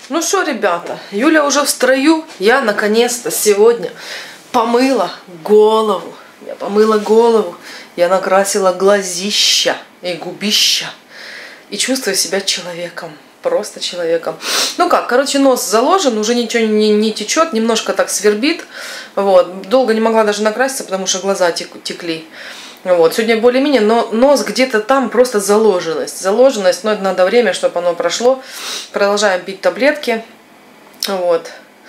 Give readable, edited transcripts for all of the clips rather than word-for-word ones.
Ну что, ребята, Юля уже в строю. Я наконец-то сегодня помыла голову. Я помыла голову. Я накрасила глазища и губища. И чувствую себя человеком. Просто человеком. Ну как, короче, нос заложен, уже ничего не течет, немножко так свербит. Вот. Долго не могла даже накраситься, потому что глаза текли. Вот. Сегодня более-менее, но нос где-то там просто заложенность. Заложенность, но это надо время, чтобы оно прошло. Продолжаем пить таблетки. Вот.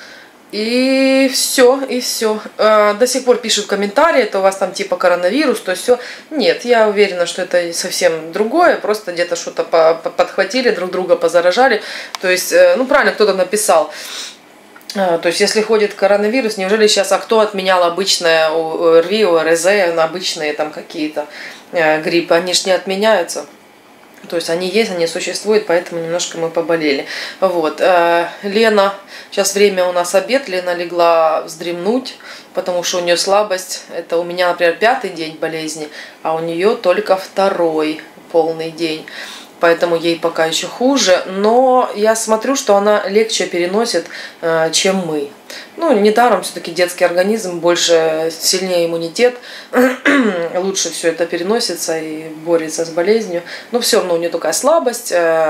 И все, и все. До сих пор пишут комментарии, это у вас там типа коронавирус, то все. Нет, я уверена, что это совсем другое, просто где-то что-то подхватили, друг друга позаражали. То есть, ну правильно кто-то написал. То есть, если ходит коронавирус, неужели сейчас, а кто отменял обычное ОРВИ, ОРЗ, обычные там какие-то гриппы, они ж не отменяются. То есть они есть, они существуют, поэтому немножко мы поболели. Вот. Лена, сейчас время у нас обед, Лена легла вздремнуть, потому что у нее слабость. Это у меня, например, 5-й день болезни, а у нее только 2-й полный день. Поэтому ей пока еще хуже, но я смотрю, что она легче переносит, чем мы. Ну, недаром все-таки детский организм, больше, сильнее иммунитет, лучше все это переносится и борется с болезнью. Но все равно у нее такая слабость,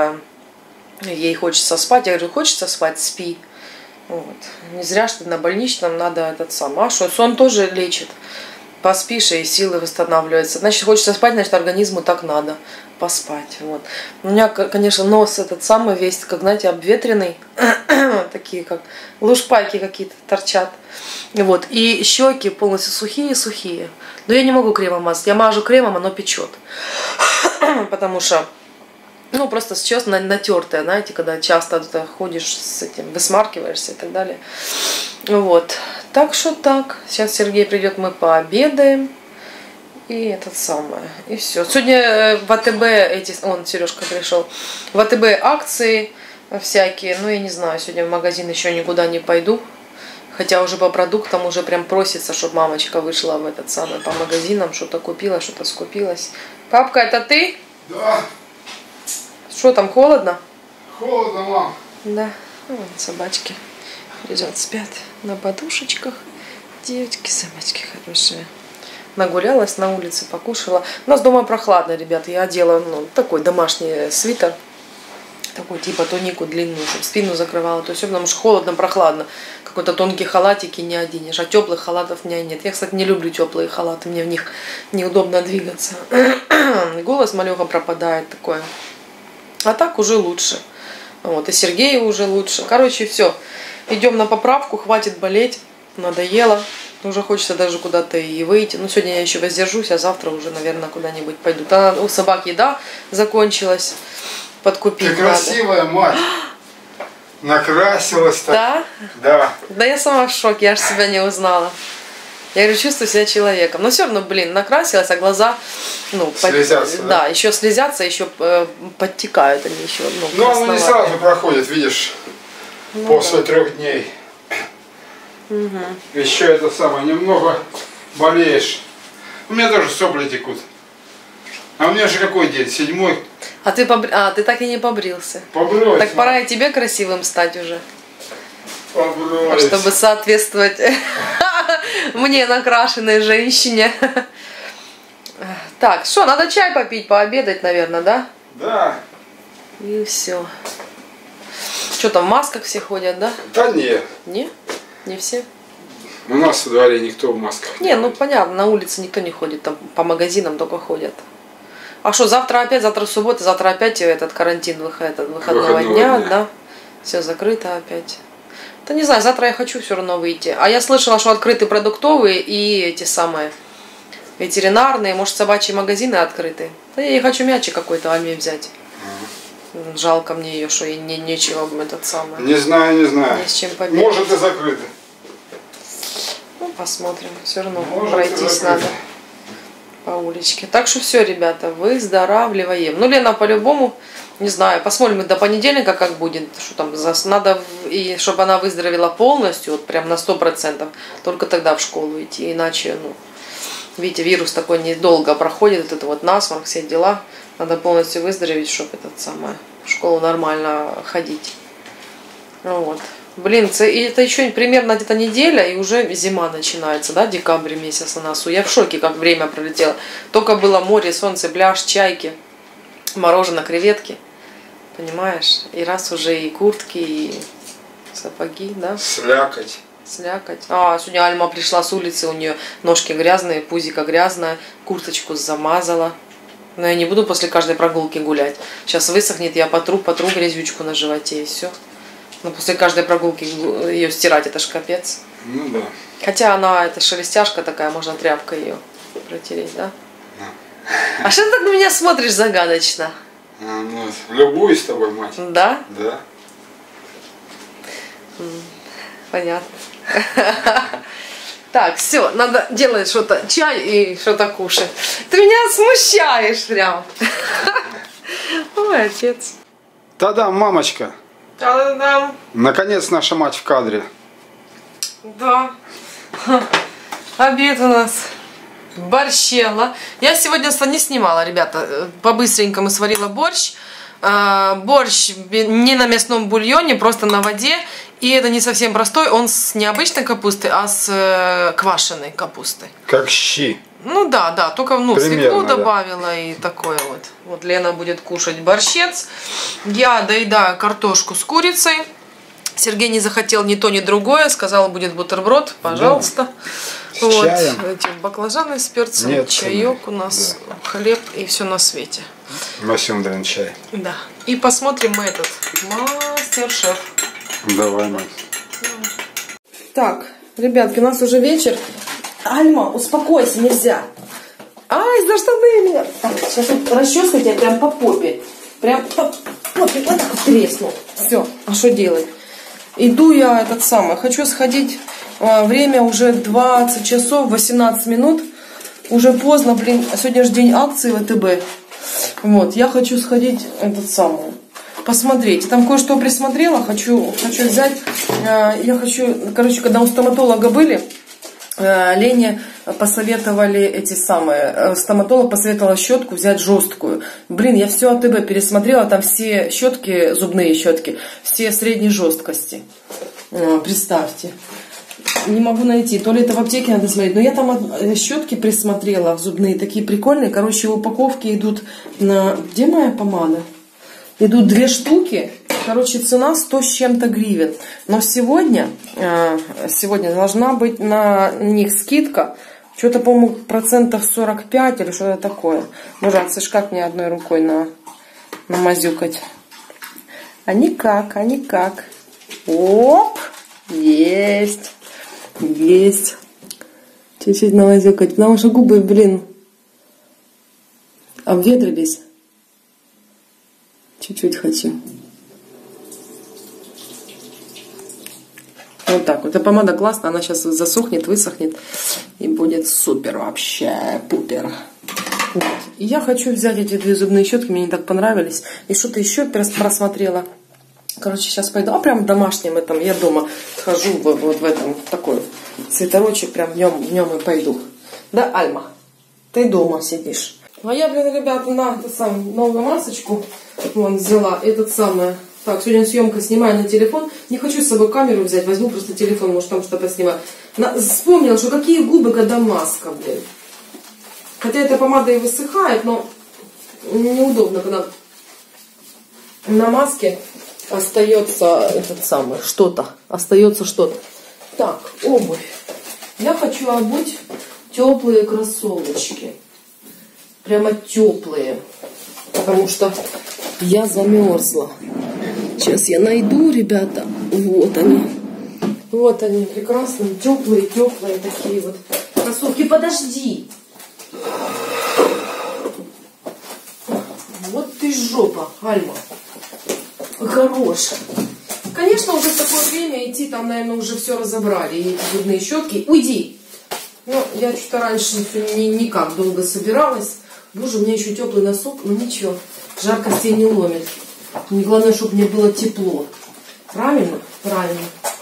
ей хочется спать. Я говорю, хочется спать, спи. Вот. Не зря, что на больничном надо этот сам. А что, сон тоже лечит. Поспишь, и силы восстанавливаются. Значит, хочется спать, значит, организму так надо поспать. Вот. У меня, конечно, нос этот самый весь, как, знаете, обветренный. Такие, как лушпайки какие-то торчат. Вот. И щеки полностью сухие-сухие. Но я не могу кремом мазать. Я мажу кремом, оно печет. Потому что, ну, просто сейчас натертое, знаете, когда часто ходишь с этим, высмаркиваешься и так далее. Вот. Так что так. Сейчас Сергей придет, мы пообедаем. И этот самое. И все. Сегодня в АТБ Сережка пришел. В АТБ акции всякие. Ну, я не знаю, сегодня в магазин еще никуда не пойду. Хотя уже по продуктам уже прям просится, чтобы мамочка вышла в этот самый по магазинам, что-то купила, что-то скупилась. Папка, это ты? Да. Что там, холодно? Холодно, мам. Да. Ну, вон собачки лежат, спят на подушечках. Девочки, собачки хорошие. Нагулялась на улице, покушала. У нас дома прохладно, ребят. Я одела, ну, такой домашний свитер. Такой типа тунику длинную, чтобы спину закрывала. То есть все, потому что холодно, прохладно. Какой-то тонкий халатик и не оденешь. А теплых халатов у меня нет. Я, кстати, не люблю теплые халаты. Мне в них неудобно двигаться. Голос малеха пропадает такое. А так уже лучше. Вот. И Сергею уже лучше. Короче, все. Идем на поправку. Хватит болеть. Надоело. Уже хочется даже куда-то и выйти. Ну, сегодня я еще воздержусь, а завтра уже, наверное, куда-нибудь пойду. Там у собак еда закончилась. Подкупить ты красивая, надо. Мать. Накрасилась-то. Да? Да. Да я сама в шоке, я аж себя не узнала. Я говорю, чувствую себя человеком. Но все равно, блин, накрасилась, а глаза, ну, слезятся, да, еще слезятся, еще подтекают они еще. Ну, оно не сразу проходит, видишь, ну, после 3 дней. Угу. Еще это самое, немного болеешь. У меня тоже сопли текут. А у меня же какой день? 7-й. А ты так и не побрился. Побрось. Так пора и тебе красивым стать уже. Побрось. Чтобы соответствовать мне, накрашенной женщине. Так, что, надо чай попить, пообедать, наверное, да? Да. И все. Что там, в масках все ходят, да? Да нет. Не? Не все? У нас во дворе никто в масках. Не, ну понятно, на улице никто не ходит, там по магазинам только ходят. А что, завтра суббота, завтра опять этот карантин выходного дня, да? Все закрыто опять. Да не знаю, завтра я хочу все равно выйти. А я слышала, что открыты продуктовые и эти самые ветеринарные, может, собачьи магазины открыты. Да я не хочу мячик какой-то Альме взять. Жалко мне ее, что и нечего этот самый. Не знаю, не знаю. Не с чем побегать. Может и закрыто. Ну, посмотрим. Все равно может, пройтись надо по уличке. Так что все, ребята, выздоравливаем. Ну, Лена по-любому, не знаю, посмотрим до понедельника, как будет. Что там, надо, и чтобы она выздоровела полностью, вот прям на 100%, только тогда в школу идти. Иначе, ну, видите, вирус такой недолго проходит, это вот насморк, все дела. Надо полностью выздороветь, чтобы в школу нормально ходить. Вот. Блин, это еще примерно где-то неделя, и уже зима начинается, да, декабрь месяц на носу. Я в шоке, как время пролетело. Только было море, солнце, пляж, чайки, мороженое, креветки. Понимаешь? И раз уже и куртки, и сапоги, да? Слякоть. Слякоть. А, сегодня Альма пришла с улицы, у нее ножки грязные, пузико грязное, курточку замазала. Но я не буду после каждой прогулки гулять. Сейчас высохнет, я потру грязючку на животе, и все. Но после каждой прогулки ее стирать, это ж капец. Ну да. Хотя она, это шелестяшка такая, можно тряпкой ее протереть, да? А что ты так на меня смотришь загадочно? Ну, любуюсь тобой, мать. Да? Да. Понятно. Так, все, надо делать что-то, чай и что-то кушать. Ты меня смущаешь прям. Ой, отец. Та-дам, мамочка. Та-дам. Наконец наша мать в кадре. Да. Обед у нас. Борщела. Я сегодня не снимала, ребята. По-быстренькому сварила борщ. Борщ не на мясном бульоне, просто на воде. И это не совсем простой, он с необычной капустой, а с квашеной капустой. Как щи. Ну да, только Примерно, свеклу да. добавила и такое вот. Вот Лена будет кушать борщец. Я доедаю картошку с курицей. Сергей не захотел ни то, ни другое. Сказал, будет бутерброд, пожалуйста. Да. Вот. Чаем. Эти баклажаны с перцем, Нет, чаек у нас, да. хлеб и все на свете. Масюндрин чай. Да. И посмотрим мы этот мастер-шеф. Давай, мать. Так, ребятки, у нас уже вечер. Альма, успокойся, нельзя. Ай, за штаны меня. Так, сейчас вот расческа тебя прям по попе. Прям по попе. Вот так вот треснул. Все, а что делать? Иду я хочу сходить. Время уже 20 часов 18 минут. Уже поздно, блин. Сегодня же день акции ВТБ. Вот, я хочу сходить посмотреть. Там кое-что присмотрела, хочу взять. Я хочу, когда у стоматолога были, Лене посоветовали стоматолог посоветовала щетку взять жесткую. Блин, я все АТБ пересмотрела, там все щетки, зубные щетки, все средней жесткости. Представьте. Не могу найти, то ли это в аптеке надо смотреть, но я там щетки присмотрела, зубные, такие прикольные. Короче, в упаковке идут Где моя помада? Идут 2 штуки. Короче, цена 100 с чем-то гривен. Но сегодня должна быть на них скидка. Что-то, по-моему, 45% или что-то такое. Мужик, слышь, как мне одной рукой намазюкать? А никак. Оп! Есть. Чуть-чуть намазюкать. Потому что губы, блин, обветрились. Чуть-чуть хочу. Вот так вот. Эта помада классная. Она сейчас засохнет, высохнет. И будет супер вообще. Пупер. Вот. И я хочу взять эти 2 зубные щетки. Мне не так понравились. И что-то еще просмотрела. Короче, сейчас пойду. Прям в домашнем этом. Я дома хожу вот в этом такой свитерочек. Прям в нем и пойду. Да, Альма? Ты дома сидишь. А я, блин, ребята, новую масочку взяла. Так, сегодня съемка, снимаю на телефон. Не хочу с собой камеру взять, возьму просто телефон, может там что-то снимаю. Вспомнила, что какие губы, когда маска, блин. Хотя эта помада и высыхает, но неудобно, когда на маске остается что-то. Так, обувь. Я хочу обуть теплые кроссовочки. Прямо теплые. Потому что я замерзла. Сейчас я найду, ребята. Вот они. Вот они, прекрасные, теплые такие вот кроссовки. Подожди. Вот ты жопа, Альма. Хорош. Конечно, уже в такое время идти, там, наверное, уже все разобрали. И эти зубные щетки. Уйди. Ну, я что-то раньше никак долго собиралась. Боже, у меня еще теплый носок, но ничего. Жаркости не ломит. Мне главное, чтобы мне было тепло. Правильно? Правильно.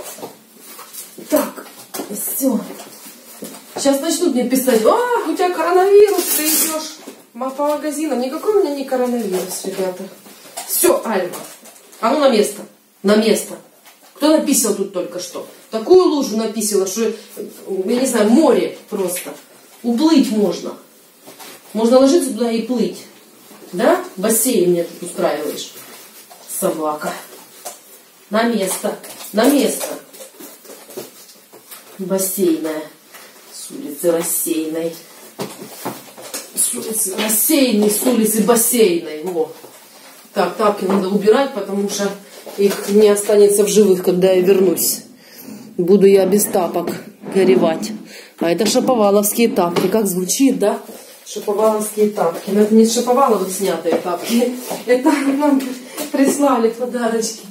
Так, все. Сейчас начнут мне писать: у тебя коронавирус, ты идешь по магазинам. Никакой у меня не коронавирус, ребята. Все, Альма. А ну на место. На место. Кто написал тут только что? Такую лужу написала, что, я не знаю, море просто. Уплыть можно. Можно ложиться туда и плыть. Да? Бассейн мне тут устраиваешь. Собака. На место. На место. Бассейная. С улицы рассеянной. С улицы рассеянной, с улицы бассейной. Во. Так, тапки надо убирать, потому что их не останется в живых, когда я вернусь. Буду я без тапок горевать. А это шаповаловские тапки. Как звучит, да? Шаповаловские тапки. Но это не Шаповаловых снятые тапки. Это нам прислали подарочки.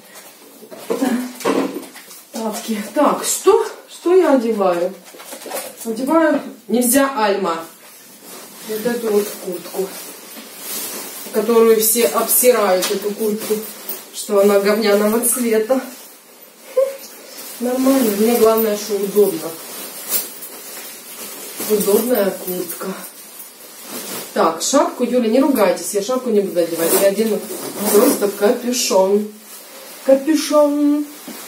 Тапки. Так, что? Что я одеваю? Одеваю, нельзя, Альма, вот эту вот куртку, которую все обсирают, эту куртку, что она говняного цвета. Нормально, мне главное, что удобно. Удобная куртка. Так, шапку, Юля, не ругайтесь, я шапку не буду одевать, я одену просто капюшон. Капюшон.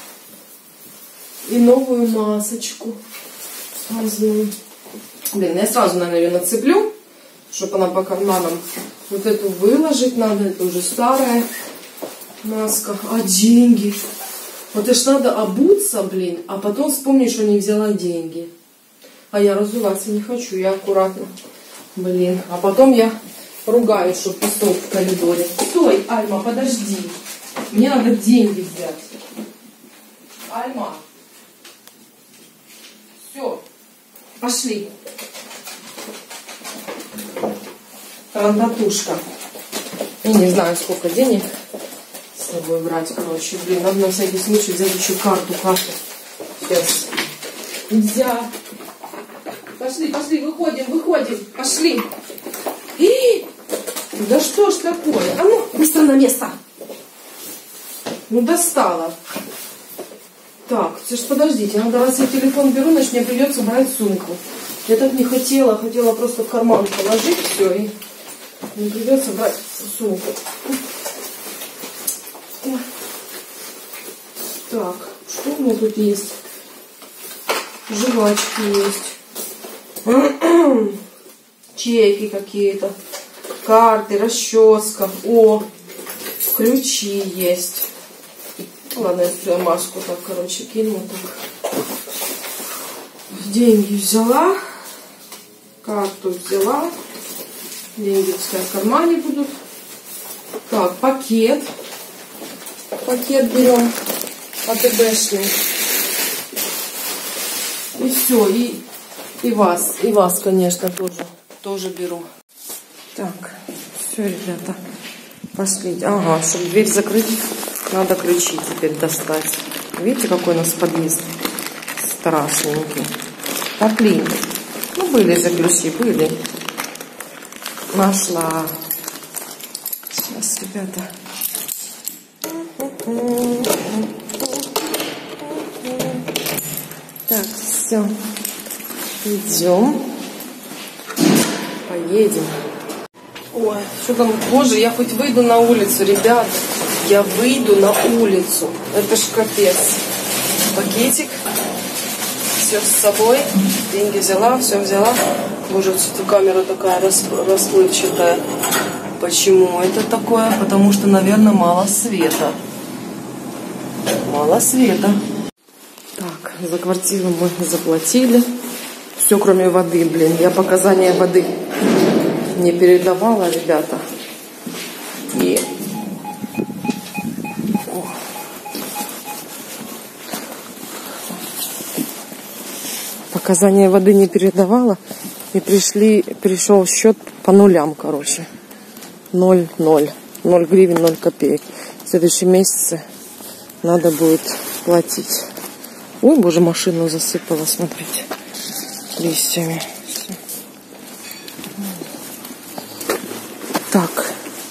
И новую масочку. Сразу. Блин, я сразу, наверное, ее нацеплю, чтобы она по карманам. Вот эту выложить надо, это уже старая маска. А деньги? Вот это ж надо обуться, блин, а потом вспомнить, что не взяла деньги. А я разуваться не хочу, я аккуратно. Блин, а потом я ругаюсь, что песок в коридоре. Стой, Альма, подожди. Мне надо деньги взять. Альма. Все. Пошли. Рандатушка. Я не знаю, сколько денег с собой брать, короче. Блин, надо на всякий случай взять еще карту. Сейчас. Нельзя. Пошли, пошли, выходим, выходим. Пошли. Да что ж такое? А ну, быстро на место. Ну, достала. Так, все ж подождите, надо, раз я телефон беру, значит мне придется брать сумку. Я так не хотела, хотела просто в карман положить все, и мне придется брать сумку. Так, что у меня тут есть? Жвачки есть. Чеки какие-то. Карты, расческа. О, ключи есть. Ладно, я прям маску так, короче, кину так. Деньги взяла. Карту взяла. Деньги, пускай в кармане будут. Так, пакет. Пакет берем. АТБшный. И все. И вас, конечно, тоже беру. Так, все, ребята. Пошли. Ага, чтобы дверь закрыть, надо ключи теперь достать. Видите, какой у нас подъезд страшненький. Так, блин. Ну, были же ключи, были. Нашла. Сейчас, ребята. Так, все. Идем. Поедем. Ой, что там, боже, я хоть выйду на улицу, ребята. Я выйду на улицу. Это ж капец. Пакетик. Все с собой. Деньги взяла, все взяла. Боже, вот камера такая расплывчатая. Почему это такое? Потому что, наверное, мало света. Мало света. Так, за квартиру мы заплатили. Все, кроме воды, блин. Я показания воды не передавала, ребята. И показания воды не передавала. И пришел счет по нулям, короче. 0 гривен, 0 копеек. В следующем месяце надо будет платить. Ой, боже, машину засыпала, смотрите, листьями. Так.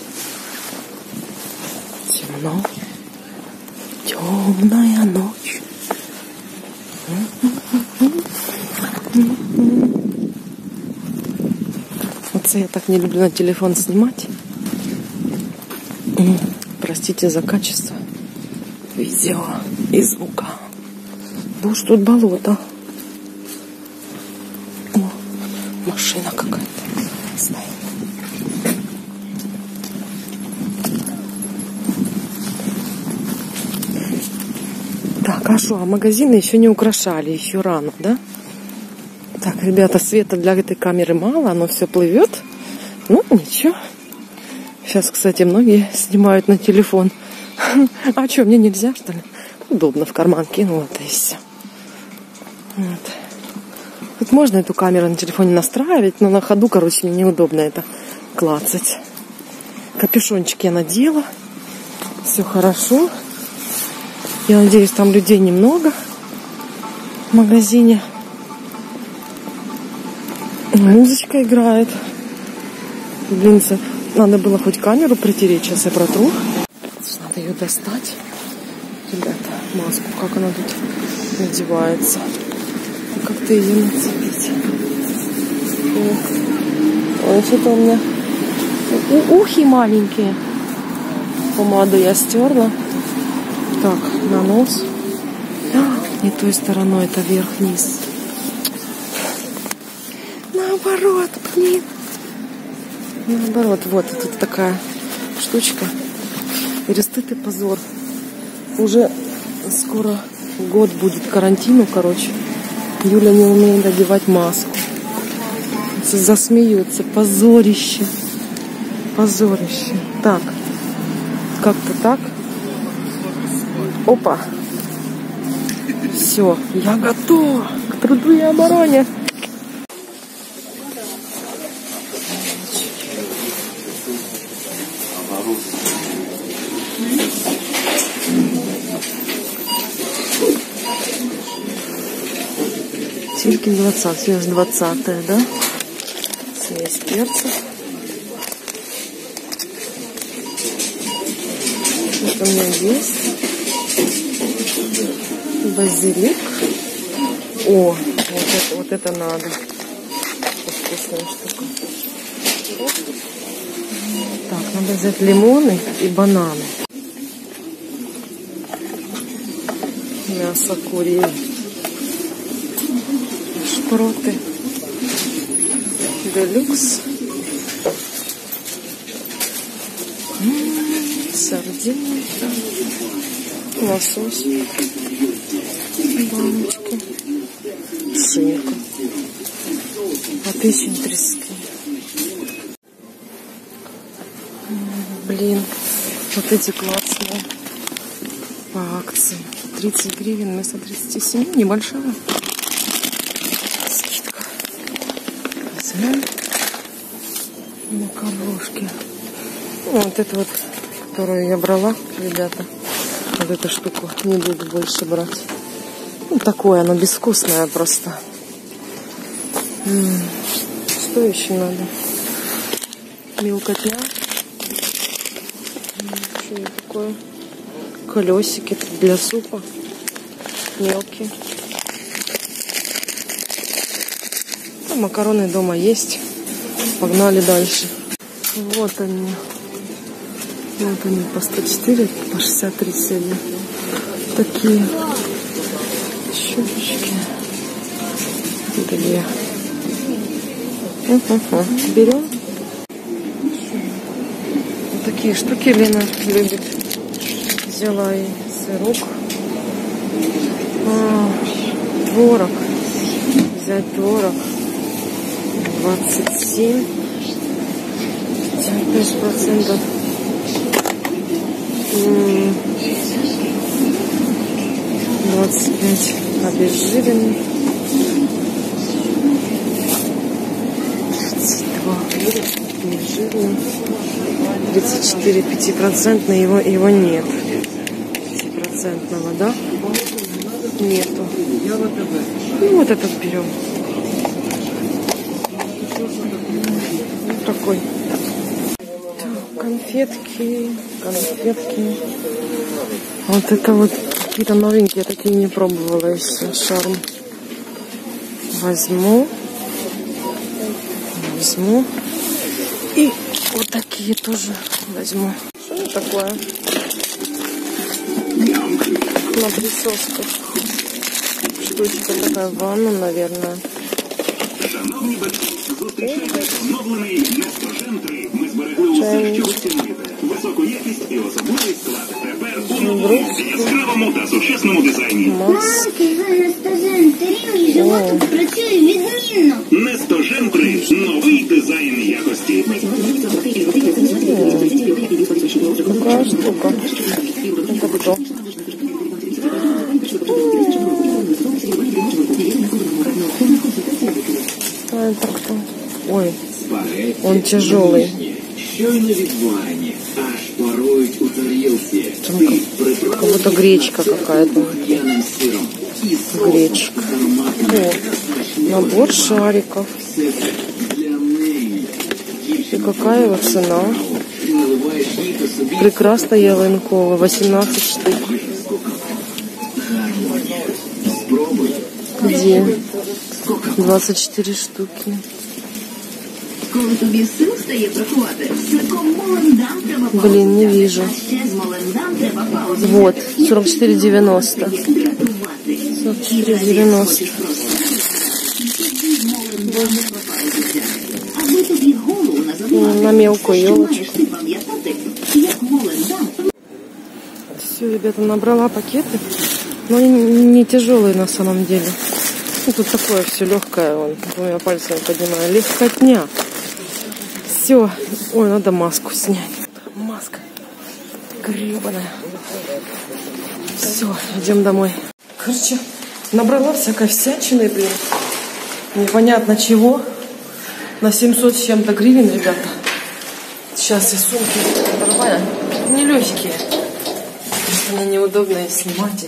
Темно. Темная ночь. Вот я так не люблю на телефон снимать. Простите за качество видео. и звука. Боже, тут болото. О, машина какая-то стоит. Так, а что, а магазины еще не украшали, еще рано, да? Так, ребята, света для этой камеры мало, оно все плывет. Ну, ничего. Сейчас, кстати, многие снимают на телефон. А что, мне нельзя, что ли? Удобно, в карман кинула, это и все. Вот. Тут можно эту камеру на телефоне настраивать, но на ходу, короче, мне неудобно это клацать. Капюшончик я надела. Все хорошо. Я надеюсь, там людей немного в магазине. Музычка играет. Блин, надо было хоть камеру притереть. Сейчас я протру. Надо ее достать. Ребята, маску, как она тут надевается. Как-то ее нацепить. Ой, что-то у меня ухи маленькие. Помаду я стерла. Так, на нос. Не той стороной, это вверх-вниз. Наоборот, блин. Наоборот, вот тут такая штучка. И стыд и позор. Уже скоро год будет карантину, короче. Юля не умеет одевать маску. Засмеются. Позорище. Позорище. Так. Как-то так. Опа. Все, я готова к труду и обороне. Силькин 20, свежь 20-е, да? Смесь перцев. Это у меня есть. Базилик. О, вот это надо. Вкусная штука. Так, надо взять лимоны и бананы. Мясо куриное. Шпроты. Делюкс. Сардины. Лосось. Баночки. Шинка. Печень трески. Блин, вот эти классные по акции. 30 гривен вместо 37. Небольшая скидка. Возьмем макарошки. Вот эту вот, которую я брала, ребята. Вот эту штуку не буду больше брать. Ну, такое, оно безвкусное просто. Что еще надо? Мелкотня. Что это такое? Колесики для супа. Мелкие. А макароны дома есть. Погнали дальше. Вот они. Вот они по 104, по 63 цели. Такие щупочки. Две. Берем. Вот такие штуки Лена любит. Взяла и сырок. Творог. Взять творог. 27. 55%. 25 обезжиренный. 32 обезжиренный. 34 5%, его нет. 5%, да? Нету. Ну вот этот берем. Вот такой. Конфетки. Вот это вот какие-то новенькие, такие не пробовала еще. Шарм. Возьму. И вот такие тоже возьму. Что это такое? на присосках. Штучка такая, ванна, наверное. Шановні батьки, зустрічайте оновлений Нестожен 3. Ми зберегли усе, що ви цінуєте. Високу якість і особливий склад. Тепер у новому, яскравому та сучасному дизайні. Маски. Нестожен 3 мій животик працює відмінно. Нестожен 3. Новий дизайн якості. Какая штука? Это кто? А это кто? Ой, он тяжелый. Щойно відварені, аж парують у тарілці. Как будто гречка какая-то. П'яним сиром. Гречка. О, набор шариков. И какая его цена? Прекрасно ялинкова, 18 штук. Где? 24 штуки. Коли тобі сил стає бракувати, сирком Молендам треба паузу. Блин, не вижу. А ще з Молендам треба паузу. Вот, 44,90. 44,90. Аби тобі голову не забивати. На мелкую елочку. Маєш ти пам'ятати, як Молендам. Все, ребята, набрала пакеты. Но они не тяжелые на самом деле. Ну, тут такое все легкое, вон, двумя пальцами поднимаю. Легкотня. Все. Ой, надо маску снять. Маска гребаная. Все, идем домой. Короче, набрала всякой всячины, блин. Непонятно чего. На 700 с чем-то гривен, ребята. Сейчас я сумки оторваю. Не легкие. Мне неудобно их снимать.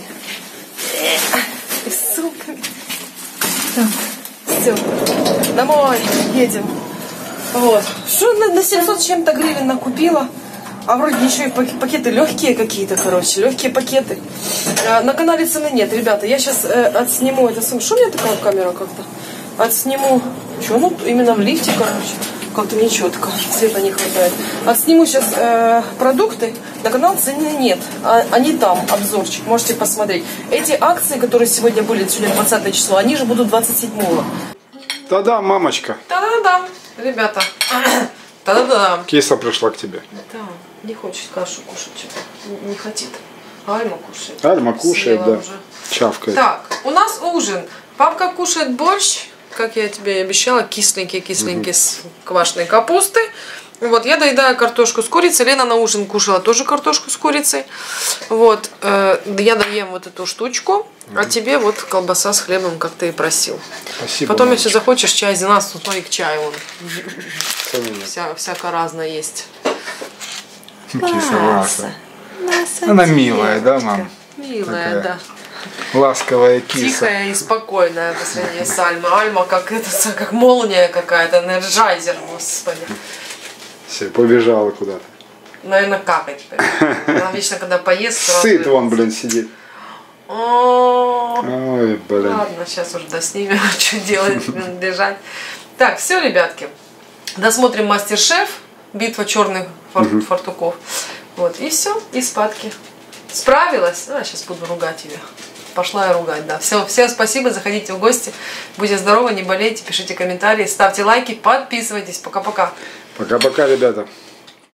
И сумка. Так, все. Домой едем. Вот. Что на 700 с чем-то гривен накупила. А вроде еще и пакеты легкие какие-то, короче. Легкие пакеты. На канале цены нет, ребята. Я сейчас отсниму это сумку. Что у меня такая камера как-то? Отсниму. Что, ну, именно в лифте, короче. Как-то нечетко. Света не хватает. Отсниму сейчас продукты. На канал цены нет. Они там, обзорчик. Можете посмотреть. Эти акции, которые сегодня были, сегодня 20 число, они же будут 27-го. Та-да, мамочка. Та-да-да, ребята. Та-да-да. Киса пришла к тебе. Да, не хочет кашу кушать что-то. Не хотит. Альма кушает. Альма кушает, Съела да. уже. Чавкает. Так, у нас ужин. Папка кушает борщ, как я тебе и обещала, кисленький с квашеной капустой. Вот, я доедаю картошку с курицей. Лена на ужин кушала тоже картошку с курицей. Вот, я доем вот эту штучку, а тебе вот колбаса с хлебом, как ты и просил. Спасибо. Потом, мамочка. если захочешь чай, за нас, тут смотри, к чаю он. Конечно. Всяко разное есть. Киса Ласа. Она милая, да, мам? Милая, Такая. да. Ласковая киса. Тихая и спокойная по сравнению с Альмой. Альма как молния какая-то, энерджайзер, господи. Все, побежала куда-то. Наверное, какать. Она вечно, когда поест, сразу... Сыт вон, блин, сидит. О, Ой, блин. ладно, сейчас уже доснимем, что делать, бежать. Так, все, ребятки. Досмотрим Мастер-шеф. Битва черных фартуков. Вот, и все, и спадки. Справилась? А, сейчас буду ругать ее. Пошла я ругать, да. Все, всем спасибо, заходите в гости. Будьте здоровы, не болейте, пишите комментарии, ставьте лайки, подписывайтесь. Пока-пока. Пока-пока, ребята.